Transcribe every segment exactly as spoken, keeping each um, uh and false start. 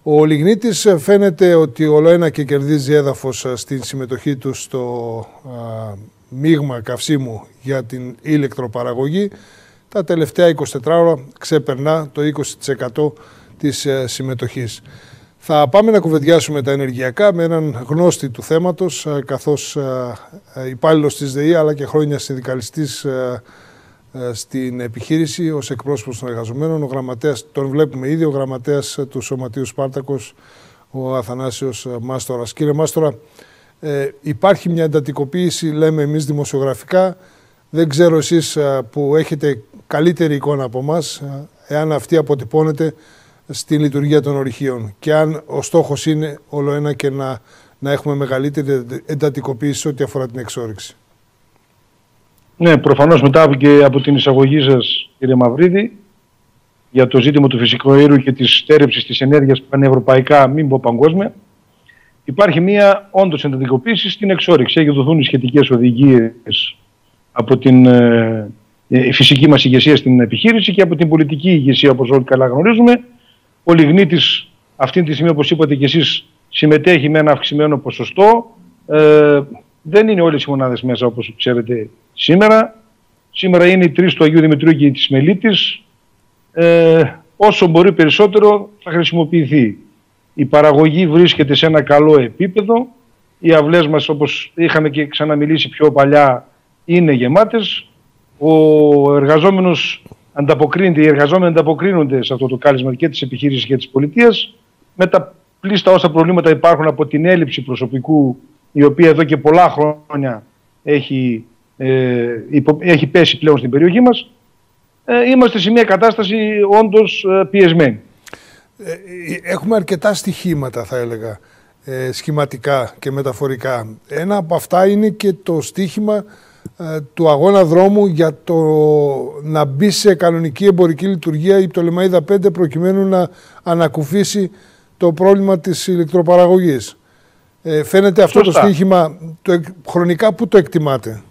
Ο λιγνίτης φαίνεται ότι ολοένα και κερδίζει έδαφος στην συμμετοχή του στο α, μείγμα καυσίμου για την ηλεκτροπαραγωγή. Τα τελευταία εικοσιτέσσερις ώρα ξεπερνά το είκοσι τοις εκατό της συμμετοχής. Θα πάμε να κουβεντιάσουμε τα ενεργειακά με έναν γνώστη του θέματος, καθώς υπάλληλος της ΔΕΗ αλλά και χρόνια συνδικαλιστής στην επιχείρηση ως εκπρόσωπος των εργαζομένων. Ο γραμματέας, τον βλέπουμε ήδη, ο γραμματέας του Σωματείου Σπάρτακος, ο Αθανάσιος Μάστορας. Κύριε Μάστορα, ε, υπάρχει μια εντατικοποίηση, λέμε εμείς δημοσιογραφικά. Δεν ξέρω εσείς που έχετε καλύτερη εικόνα από εμάς, εάν αυτή αποτυπώνεται στην λειτουργία των ορυχείων και αν ο στόχος είναι όλο ένα και να, να έχουμε μεγαλύτερη εντατικοποίηση ό,τι αφορά την εξόρυξη. Ναι, προφανώς μετά και από την εισαγωγή σας, κύριε Μαυρίδη, για το ζήτημα του φυσικού αερίου και της στέρεψης της ενέργειας πανευρωπαϊκά, μην πω παγκόσμια, υπάρχει μία όντως εντατικοποίηση στην εξόρυξη. Έχει δοθούν οι σχετικές οδηγίες από την ε, ε, φυσική μας ηγεσία στην επιχείρηση και από την πολιτική ηγεσία, όπως όλοι καλά γνωρίζουμε. Ο λιγνίτης αυτή τη στιγμή, όπως είπατε και εσείς, συμμετέχει με ένα αυξημένο ποσοστό. Ε, δεν είναι όλες οι μονάδες μέσα, όπως ξέρετε, σήμερα. Σήμερα είναι οι τρεις του Αγίου Δημητρίου και της Μελίτης. Ε, όσο μπορεί περισσότερο θα χρησιμοποιηθεί. Η παραγωγή βρίσκεται σε ένα καλό επίπεδο. Οι αυλές μας, όπως είχαμε και ξαναμιλήσει πιο παλιά, είναι γεμάτες. Ο εργαζόμενος ανταποκρίνεται, οι εργαζόμενοι ανταποκρίνονται σε αυτό το κάλεσμα και της επιχείρησης και της πολιτείας. Με τα πλήστα όσα προβλήματα υπάρχουν από την έλλειψη προσωπικού, η οποία εδώ και πολλά χρόνια έχει, ε, υπο, έχει πέσει πλέον στην περιοχή μας, ε, είμαστε σε μια κατάσταση όντως ε, πιεσμένη. Ε, έχουμε αρκετά στοιχήματα, θα έλεγα, ε, σχηματικά και μεταφορικά. Ένα από αυτά είναι και το στοίχημα ε, του αγώνα δρόμου για το να μπει σε κανονική εμπορική λειτουργία η Πτολεμαΐδα πέντε προκειμένου να ανακουφίσει το πρόβλημα της ηλεκτροπαραγωγής. Ε, φαίνεται αυτό Σωστά. το στοίχημα, το, χρονικά που το εκτιμάτε?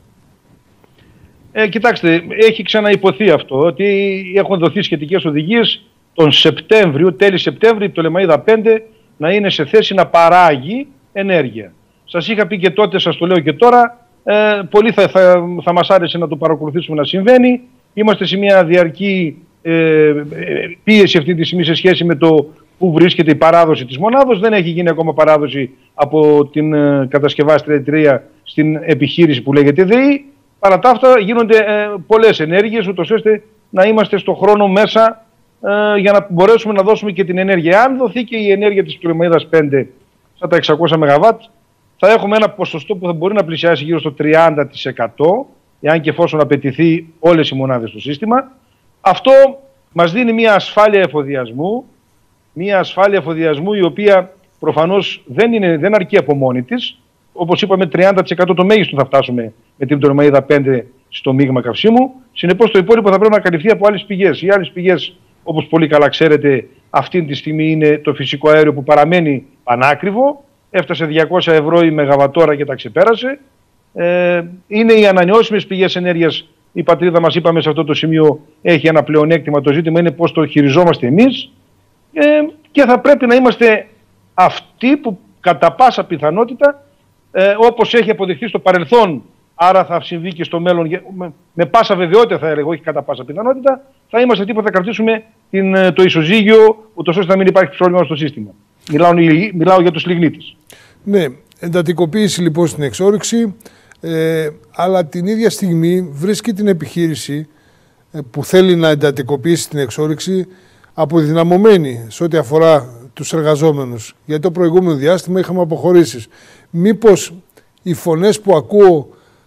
Ε, κοιτάξτε, έχει ξαναυποθεί αυτό, ότι έχουν δοθεί σχετικές οδηγίες τον Σεπτέμβριο, τέλη Σεπτέμβρη, η Πτολεμαΐδα πέντε να είναι σε θέση να παράγει ενέργεια. Σας είχα πει και τότε, σας το λέω και τώρα, ε, πολύ θα, θα, θα μας άρεσε να το παρακολουθήσουμε να συμβαίνει. Είμαστε σε μια διαρκή ε, πίεση αυτή τη στιγμή σε σχέση με το πού βρίσκεται η παράδοση της μονάδος. Δεν έχει γίνει ακόμα παράδοση από την ε, κατασκευάστρια εταιρεία στην επιχείρηση που λέγεται ΔΕΗ. Παρά τα αυτά γίνονται ε, πολλές ενέργειες, ούτως ώστε να είμαστε στο χρόνο μέσα ε, για να μπορέσουμε να δώσουμε και την ενέργεια. Αν δοθεί και η ενέργεια της Πτολεμαΐδας πέντε στα τα εξακόσια μεγαβάτ, θα έχουμε ένα ποσοστό που θα μπορεί να πλησιάσει γύρω στο τριάντα τοις εκατό, εάν και εφόσον απαιτηθεί όλες οι μονάδες στο σύστημα. Αυτό μας δίνει μια ασφάλεια εφοδιασμού, μια ασφάλεια εφοδιασμού η οποία προφανώς δεν, είναι, δεν αρκεί από μόνη της. Όπως είπαμε, τριάντα τοις εκατό το μέγιστο θα φτάσουμε με την Πτολεμαΐδα πέντε στο μείγμα καυσίμου. Συνεπώς το υπόλοιπο θα πρέπει να καλυφθεί από άλλες πηγές. Οι άλλες πηγές, όπως πολύ καλά ξέρετε, αυτή τη στιγμή είναι το φυσικό αέριο που παραμένει πανάκριβο. Έφτασε διακόσια ευρώ η μεγαβατόρα και τα ξεπέρασε. Ε, είναι οι ανανεώσιμες πηγές ενέργειας. Η πατρίδα μας, είπαμε, σε αυτό το σημείο έχει ένα πλεονέκτημα. Το ζήτημα είναι πώς το χειριζόμαστε εμείς. Ε, και θα πρέπει να είμαστε αυτοί που κατά πάσα πιθανότητα, ε, όπως έχει αποδειχθεί στο παρελθόν, άρα θα συμβεί και στο μέλλον, με, με πάσα βεβαιότητα θα έλεγα, όχι κατά πάσα πιθανότητα, θα είμαστε αυτοί που θα κρατήσουμε την, το ισοζύγιο, ούτως ώστε να μην υπάρχει πρόβλημα στο σύστημα. Μιλάω, μιλάω για τους λιγνίτες. Ναι, εντατικοποίηση λοιπόν στην εξόρυξη, ε, αλλά την ίδια στιγμή βρίσκει την επιχείρηση ε, που θέλει να εντατικοποιήσει την εξόρυξη αποδυναμωμένη σε ό,τι αφορά τους εργαζόμενους. Γιατί το προηγούμενο διάστημα είχαμε αποχωρήσεις. Μήπως οι φωνές που ακούω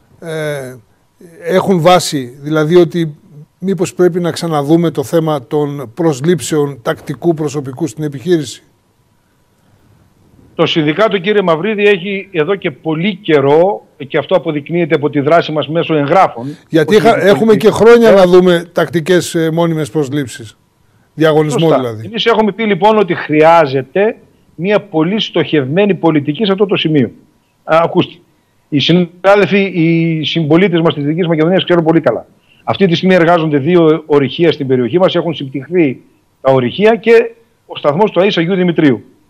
ε, έχουν βάση, δηλαδή ότι μήπως πρέπει να ξαναδούμε το θέμα των προσλήψεων τακτικού προσωπικού στην επιχείρηση? Το Συνδικάτο, κύριε Μαυρίδη, έχει εδώ και πολύ καιρό, και αυτό αποδεικνύεται από τη δράση μας μέσω εγγράφων. Γιατί είχα, έχουμε και χρόνια να δούμε τακτικές ε, μόνιμες προσλήψεις. Διαγωνισμό Σωστά. δηλαδή. Εμείς έχουμε πει λοιπόν ότι χρειάζεται μια πολύ στοχευμένη πολιτική σε αυτό το σημείο. Α, ακούστε, οι συνάδελφοι, οι συμπολίτες μας της Δυτικής Μακεδονίας ξέρουν πολύ καλά. Αυτή τη στιγμή εργάζονται δύο ορυχεία στην περιοχή μας, έχουν συμπτυχθεί τα ορυχεία και ο σταθμός του Αΐς Αγίου Δημητρίου.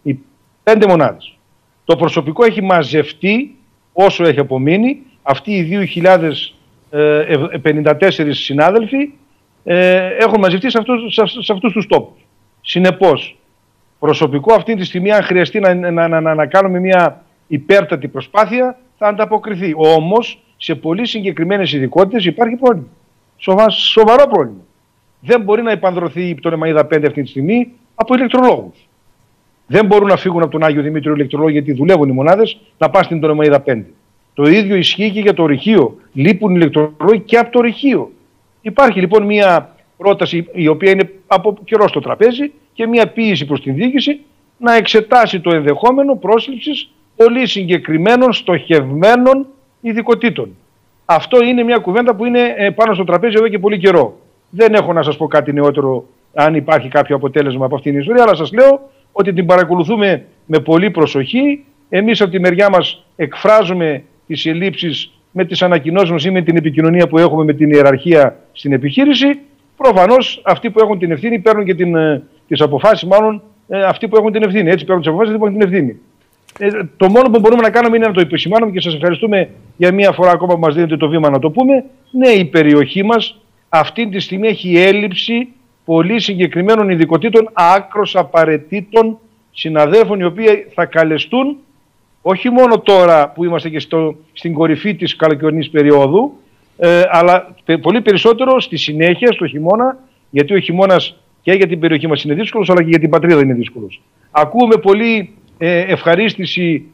οι πέντε μονάδες. Το προσωπικό έχει μαζευτεί όσο έχει απομείνει. Αυτοί οι δύο χιλιάδες πενήντα τέσσερις συνάδελφοι ε, έχουν μαζευτεί σε αυτούς, σε, σε αυτούς τους τόπους. Συνεπώς, προσωπικό αυτή τη στιγμή, αν χρειαστεί να, να, να, να, να κάνουμε μια υπέρτατη προσπάθεια, θα ανταποκριθεί. Όμως, σε πολύ συγκεκριμένες ειδικότητες υπάρχει πρόβλημα. Σοβα, σοβαρό πρόβλημα. Δεν μπορεί να επανδρωθεί η Πτολεμαΐδα πέντε αυτή τη στιγμή από ηλεκτρολόγους. Δεν μπορούν να φύγουν από τον Άγιο Δημήτριο ηλεκτρολόγοι, γιατί δουλεύουν οι μονάδες, να πάνε στην Πτολεμαΐδα πέντε. Το ίδιο ισχύει και για το ρηχείο. Λείπουν ηλεκτρολόγοι και από το ρηχείο. Υπάρχει λοιπόν μια πρόταση η οποία είναι από καιρό στο τραπέζι και μια πίεση προς την διοίκηση να εξετάσει το ενδεχόμενο πρόσληψης πολύ συγκεκριμένων στοχευμένων ειδικοτήτων. Αυτό είναι μια κουβέντα που είναι πάνω στο τραπέζι εδώ και πολύ καιρό. Δεν έχω να σας πω κάτι νεότερο αν υπάρχει κάποιο αποτέλεσμα από αυτήν την ιστορία, αλλά σας λέω ότι την παρακολουθούμε με πολύ προσοχή. Εμείς από τη μεριά μας εκφράζουμε τις ελλείψεις με τις ανακοινώσεις μας ή με την επικοινωνία που έχουμε με την ιεραρχία στην επιχείρηση. Προφανώς αυτοί που έχουν την ευθύνη παίρνουν και την, τις αποφάσεις, μάλλον ε, αυτοί που έχουν την ευθύνη. Έτσι παίρνουν τις αποφάσεις, αυτοί που έχουν την ευθύνη. Ε, το μόνο που μπορούμε να κάνουμε είναι να το επισημάνουμε και σας ευχαριστούμε για μία φορά ακόμα που μας δίνετε το βήμα να το πούμε. Ναι, η περιοχή μας αυτή τη στιγμή έχει έλλειψη πολύ συγκεκριμένων ειδικοτήτων, άκρως απαραίτητων συναδέλφων, οι οποίοι θα καλεστούν όχι μόνο τώρα που είμαστε και στο, στην κορυφή της καλοκαιρινής περίοδου, ε, αλλά πολύ περισσότερο στη συνέχεια, στο χειμώνα, γιατί ο χειμώνας και για την περιοχή μας είναι δύσκολος, αλλά και για την πατρίδα είναι δύσκολος. Ακούμε πολύ ε, ευχαρίστηση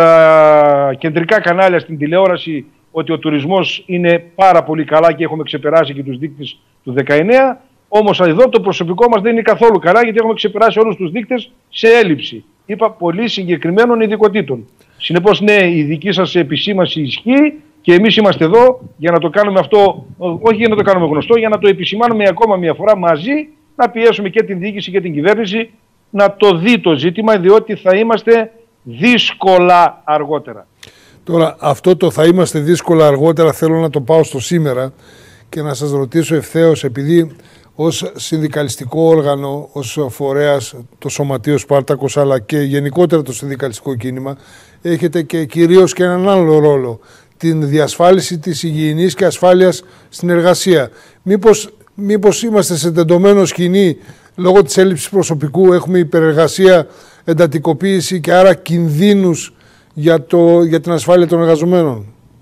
στα κεντρικά κανάλια στην τηλεόραση ότι ο τουρισμός είναι πάρα πολύ καλά και έχουμε ξεπεράσει και τους δείκτες του δεκαεννέα. Όμως εδώ το προσωπικό μας δεν είναι καθόλου καλά, γιατί έχουμε ξεπεράσει όλους τους δείκτες σε έλλειψη. Είπα πολύ συγκεκριμένων ειδικοτήτων. Συνεπώς, ναι, η δική σας επισήμανση ισχύει και εμείς είμαστε εδώ για να το κάνουμε αυτό, όχι για να το κάνουμε γνωστό, για να το επισημάνουμε ακόμα μια φορά μαζί, να πιέσουμε και την διοίκηση και την κυβέρνηση να το δει το ζήτημα, διότι θα είμαστε δύσκολα αργότερα. Τώρα, αυτό το θα είμαστε δύσκολα αργότερα θέλω να το πάω στο σήμερα και να σας ρωτήσω ευθέως, επειδή ως συνδικαλιστικό όργανο, ως φορέας, το Σωματείο Σπάρτακος, αλλά και γενικότερα το συνδικαλιστικό κίνημα, έχετε και κυρίως και έναν άλλο ρόλο, την διασφάλιση της υγιεινής και ασφάλειας στην εργασία. Μήπως, μήπως είμαστε σε τεντωμένο σκηνή λόγω της έλλειψης προσωπικού, έχουμε υπερεργασία, εντατικοποίηση και άρα κινδύνους για, το, για την ασφάλεια των εργαζομένων.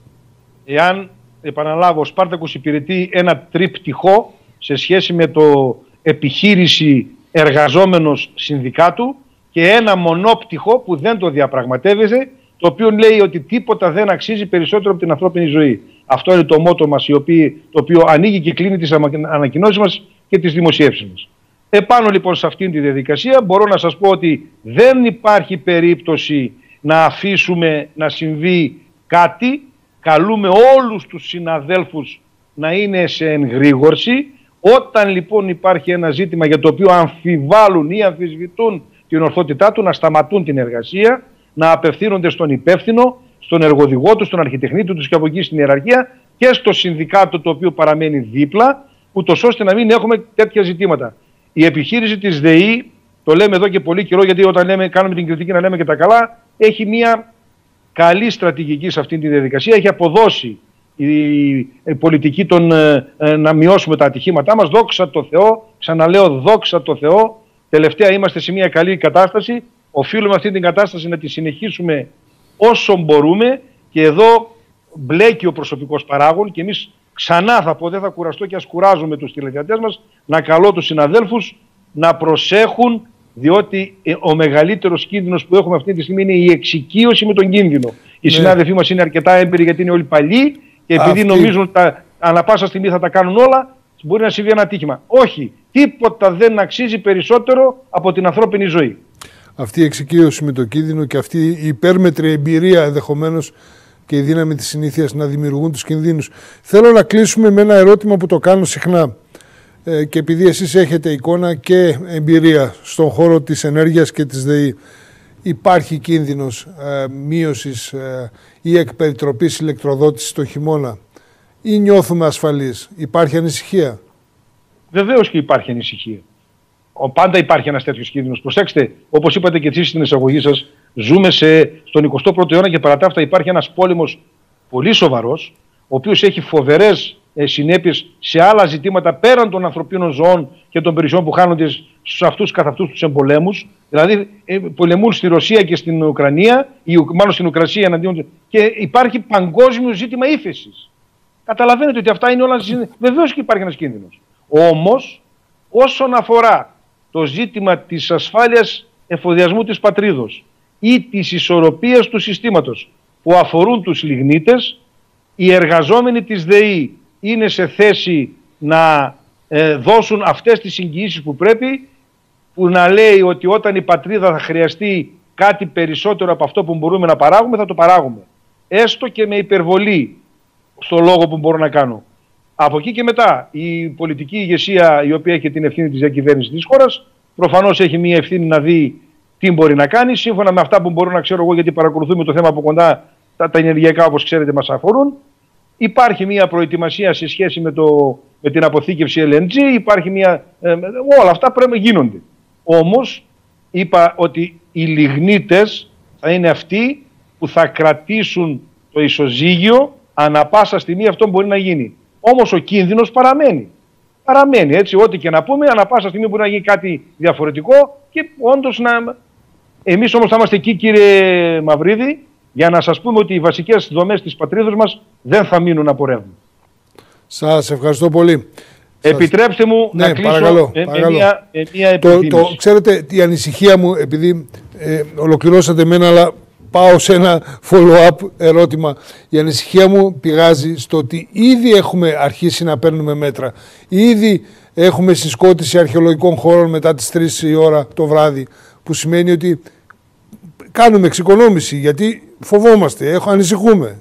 Εάν, επαναλάβω, ο Σπάρτακος υπηρετεί ένα τρίπτυχο σε σχέση με το επιχείρηση εργαζόμενος συνδικάτου και ένα μονόπτυχο που δεν το διαπραγματεύεται, το οποίο λέει ότι τίποτα δεν αξίζει περισσότερο από την ανθρώπινη ζωή. Αυτό είναι το μότο μας, το οποίο ανοίγει και κλείνει τις ανακοινώσεις μας και τις δημοσιεύσεις μας. Επάνω λοιπόν σε αυτήν τη διαδικασία μπορώ να σας πω ότι δεν υπάρχει περίπτωση να αφήσουμε να συμβεί κάτι. Καλούμε όλους τους συναδέλφους να είναι σε εγρήγορση. Όταν λοιπόν υπάρχει ένα ζήτημα για το οποίο αμφιβάλλουν ή αμφισβητούν την ορθότητά του, να σταματούν την εργασία, να απευθύνονται στον υπεύθυνο, στον εργοδηγό του, στον αρχιτεχνίτη τους και από εκεί στην ιεραρχία και στο συνδικάτο το οποίο παραμένει δίπλα, ούτως ώστε να μην έχουμε τέτοια ζητήματα. Η επιχείρηση της ΔΕΗ, το λέμε εδώ και πολύ καιρό, γιατί όταν λέμε, κάνουμε την κριτική να λέμε και τα καλά, έχει μια καλή στρατηγική σε αυτή τη διαδικασία, έχει αποδώσει η πολιτική των ε, ε, να μειώσουμε τα ατυχήματά μας. Δόξα τω Θεώ, ξαναλέω δόξα τω Θεώ, τελευταία είμαστε σε μια καλή κατάσταση. Οφείλουμε αυτή την κατάσταση να τη συνεχίσουμε όσο μπορούμε και εδώ μπλέκει ο προσωπικός παράγων και εμείς ξανά θα πω, δεν θα κουραστώ και ας κουράζουμε τους τηλεθεατές μας, να καλώ τους συναδέλφους να προσέχουν, διότι ο μεγαλύτερος κίνδυνος που έχουμε αυτή τη στιγμή είναι η εξοικείωση με τον κίνδυνο. Οι ναι. συνάδελφοί μας είναι αρκετά έμπειροι γιατί είναι όλοι παλιοί και επειδή Αυτή... νομίζουν ότι ανά πάσα στιγμή θα τα κάνουν όλα, μπορεί να συμβεί ένα ατύχημα. Όχι, τίποτα δεν αξίζει περισσότερο από την ανθρώπινη ζωή. Αυτή η εξοικείωση με τον κίνδυνο και αυτή η υπέρμετρη εμπειρία ενδεχομένως και η δύναμη της συνήθειας να δημιουργούν τους κινδύνους. Θέλω να κλείσουμε με ένα ερώτημα που το κάνω συχνά ε, και επειδή εσείς έχετε εικόνα και εμπειρία στον χώρο της ενέργειας και της ΔΕΗ, υπάρχει κίνδυνος ε, μείωσης ε, ή εκπεριτροπής ηλεκτροδότησης το χειμώνα ή νιώθουμε ασφαλείς? Υπάρχει ανησυχία? Βεβαίως και υπάρχει ανησυχία. πάντα υπάρχει ένας τέτοιος κίνδυνος. Προσέξτε, όπως είπατε και εσείς στην εισαγωγή σας, ζούμε σε, στον εικοστό πρώτο αιώνα και παρά τα αυτά υπάρχει ένας πόλεμος πολύ σοβαρός, ο οποίος έχει φοβερές ε, συνέπειες σε άλλα ζητήματα πέραν των ανθρωπίνων ζώων και των περιουσιών που χάνονται στους αυτούς καθ' αυτούς τους εμπολέμους. Δηλαδή, ε, πολεμούν στη Ρωσία και στην Ουκρανία, ή μάλλον στην Ουκρασία εναντίον, και υπάρχει παγκόσμιο ζήτημα ύφεσης. Καταλαβαίνετε ότι αυτά είναι όλα. Βεβαίως και υπάρχει ένας κίνδυνος. Όμως, όσον αφορά το ζήτημα της ασφάλειας εφοδιασμού της πατρίδος ή της ισορροπίας του συστήματος που αφορούν τους λιγνίτες, οι εργαζόμενοι της ΔΕΗ είναι σε θέση να ε, δώσουν αυτές τις εγγυήσεις που πρέπει, που να λέει ότι όταν η πατρίδα θα χρειαστεί κάτι περισσότερο από αυτό που μπορούμε να παράγουμε, θα το παράγουμε. Έστω και με υπερβολή στο λόγο που μπορώ να κάνω. Από εκεί και μετά, η πολιτική ηγεσία, η οποία έχει την ευθύνη της διακυβέρνησης της χώρας, προφανώς έχει μια ευθύνη να δει τι μπορεί να κάνει, σύμφωνα με αυτά που μπορώ να ξέρω εγώ, γιατί παρακολουθούμε το θέμα από κοντά, τα, τα ενεργειακά, όπως ξέρετε, μας αφορούν. Υπάρχει μια προετοιμασία σε σχέση με, το, με την αποθήκευση ελ εν τζι, υπάρχει μια, ε, όλα αυτά πρέπει να γίνονται. Όμως, είπα ότι οι λιγνίτες θα είναι αυτοί που θα κρατήσουν το ισοζύγιο, ανά πάσα στιγμή αυτό μπορεί να γίνει. Όμως ο κίνδυνος παραμένει. Παραμένει, έτσι, ό,τι και να πούμε, ανά πάσα στιγμή μπορεί να γίνει κάτι διαφορετικό και όντως να... Εμείς όμως θα είμαστε εκεί, κύριε Μαυρίδη, για να σας πούμε ότι οι βασικές δομές της πατρίδος μας δεν θα μείνουν από ρεύμα. Σας ευχαριστώ πολύ. Επιτρέψτε μου ναι, να κλείσω παρακαλώ, με, παρακαλώ. με μια, με μια το, επιθύμηση. το, ξέρετε, η ανησυχία μου, επειδή ε, ολοκληρώσατε εμένα, αλλά πάω σε ένα follow-up ερώτημα. Η ανησυχία μου πηγάζει στο ότι ήδη έχουμε αρχίσει να παίρνουμε μέτρα. Ήδη έχουμε συσκότηση αρχαιολογικών χώρων μετά τις τρεις η ώρα το βράδυ, που σημαίνει ότι κάνουμε εξοικονόμηση, γιατί φοβόμαστε, έχω, ανησυχούμε.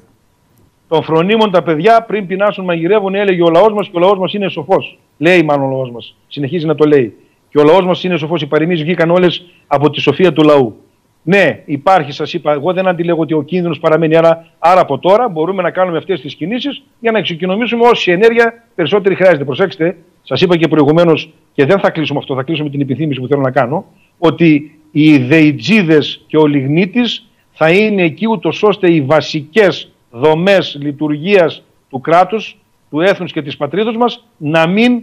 Των φρονίμων τα παιδιά πριν πεινάσουν μαγειρεύουν, έλεγε ο λαός μας, και ο λαός μας είναι σοφός. Λέει μάλλον ο λαός μας. Συνεχίζει να το λέει. Και ο λαός μας είναι σοφός. Οι παροιμίες βγήκαν όλες από τη σοφία του λαού. Ναι, υπάρχει, σας είπα, εγώ δεν αντιλέγω ότι ο κίνδυνος παραμένει. Άρα, άρα από τώρα μπορούμε να κάνουμε αυτές τις κινήσεις για να εξοικονομήσουμε όση ενέργεια περισσότερη χρειάζεται. Προσέξτε, σας είπα και προηγουμένως, και δεν θα κλείσουμε αυτό, θα κλείσουμε την επιθύμηση που θέλω να κάνω, ότι οι δεϊτζίδες και ο λιγνίτης θα είναι εκεί ούτως ώστε οι βασικές δομές λειτουργίας του κράτους, του έθνους και της πατρίδος μας να μην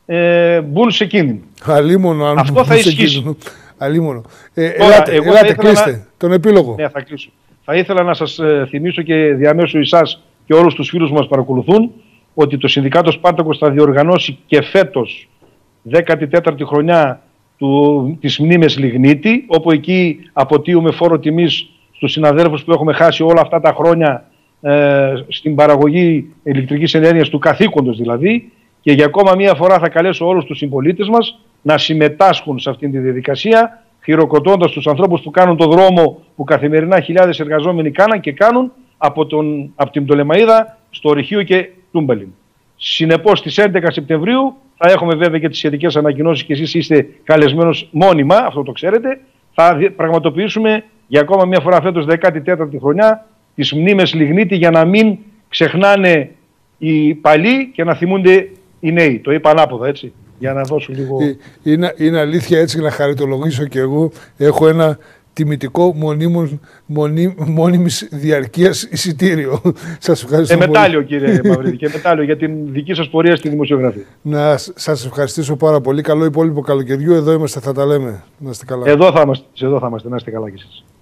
ε, μπουν σε κίνδυνο. Αλίμονο, αν αυτό θα ισχύσει. Αλίμονο. Ε, Τώρα, ελάτε, εγώ ελάτε κλείστε να... τον επίλογο. Ναι, θα κλείσω. Θα ήθελα να σας ε, θυμίσω και διαμέσου εσάς και όλους τους φίλους που μας παρακολουθούν ότι το Συνδικάτο Σπάρτακος θα διοργανώσει και φέτος δέκατη τέταρτη χρονιά του, της μνήμης Λιγνίτη, όπου εκεί αποτείουμε φόρο τιμής στους συναδέλφους που έχουμε χάσει όλα αυτά τα χρόνια ε, στην παραγωγή ηλεκτρικής ενέργειας, του καθήκοντος δηλαδή, και για ακόμα μία φορά θα καλέσω όλους τους συμπολίτες μας να συμμετάσχουν σε αυτήν τη διαδικασία, χειροκροτώντας τους ανθρώπους που κάνουν το δρόμο που καθημερινά χιλιάδες εργαζόμενοι κάναν και κάνουν από, τον, από την Πτολεμαΐδα στο Ρηχείο και Τούμπαλιν. Συνεπώς στις έντεκα Σεπτεμβρίου θα έχουμε βέβαια και τις σχετικές ανακοινώσεις, και εσείς είστε καλεσμένος μόνιμα, αυτό το ξέρετε. Θα πραγματοποιήσουμε για ακόμα μια φορά φέτος δέκατη τέταρτη χρονιά τις μνήμες Λιγνίτη, για να μην ξεχνάνε οι παλιοί και να θυμούνται οι νέοι. Το είπα ανάποδα, έτσι, για να δώσω λίγο... Είναι, είναι αλήθεια, έτσι, να χαριτολογήσω και εγώ. Έχω ένα τιμητικό μονίμων, μονί, μόνιμης διαρκείας εισιτήριο. Σας ευχαριστώ πολύ. Ε, μετάλλιο, κύριε Μαυρίδη, και μετάλλιο για την δική σας πορεία στη δημοσιογραφία. Να σας ευχαριστήσω πάρα πολύ. Καλό υπόλοιπο καλοκαιριού. Εδώ είμαστε, θα τα λέμε. Να είστε καλά. Εδώ θα είμαστε, εδώ θα είμαστε. Να είστε καλά κι εσείς.